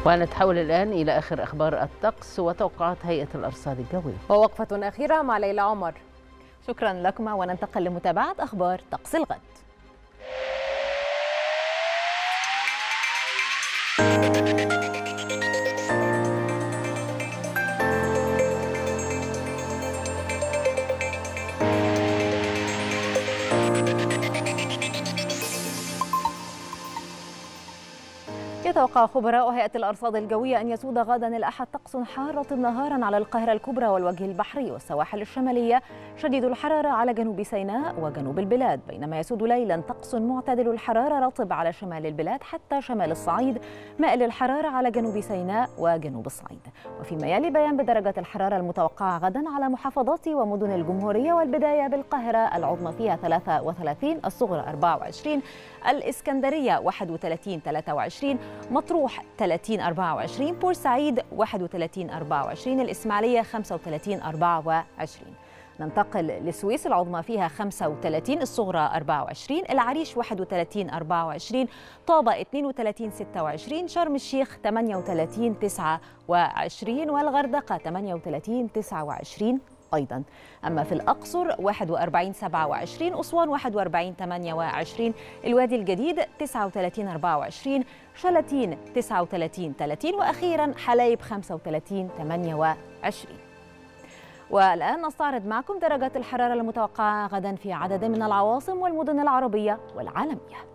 ونتحول الآن إلى آخر أخبار الطقس وتوقعات هيئة الأرصاد الجوية. ووقفة أخيرة مع ليلى عمر. شكرا لكما، وننتقل لمتابعة أخبار طقس الغد. يتوقع خبراء هيئة الأرصاد الجوية أن يسود غدا الأحد طقس حار نهارا على القاهرة الكبرى والوجه البحري والسواحل الشمالية، شديد الحرارة على جنوب سيناء وجنوب البلاد، بينما يسود ليلا طقس معتدل الحرارة رطب على شمال البلاد حتى شمال الصعيد، مائل الحرارة على جنوب سيناء وجنوب الصعيد. وفيما يلي بيان بدرجة الحرارة المتوقعة غدا على محافظات ومدن الجمهورية، والبداية بالقاهرة العظمى فيها 33، الصغرى 24، الإسكندرية 31 23، مطروح 30 24، بورسعيد 31 24، الإسماعيلية 35 24. ننتقل للسويس العظمى فيها 35، الصغرى 24، العريش 31 24، طابة 32 26، شرم الشيخ 38 29، والغردقة 38 29 أيضا. أما في الأقصر 41 27، أسوان 41 28، الوادي الجديد 39 24، شلاتين 39 30، وأخيرا حلايب 35 28. والآن نستعرض معكم درجات الحرارة المتوقعة غدا في عدد من العواصم والمدن العربية والعالمية.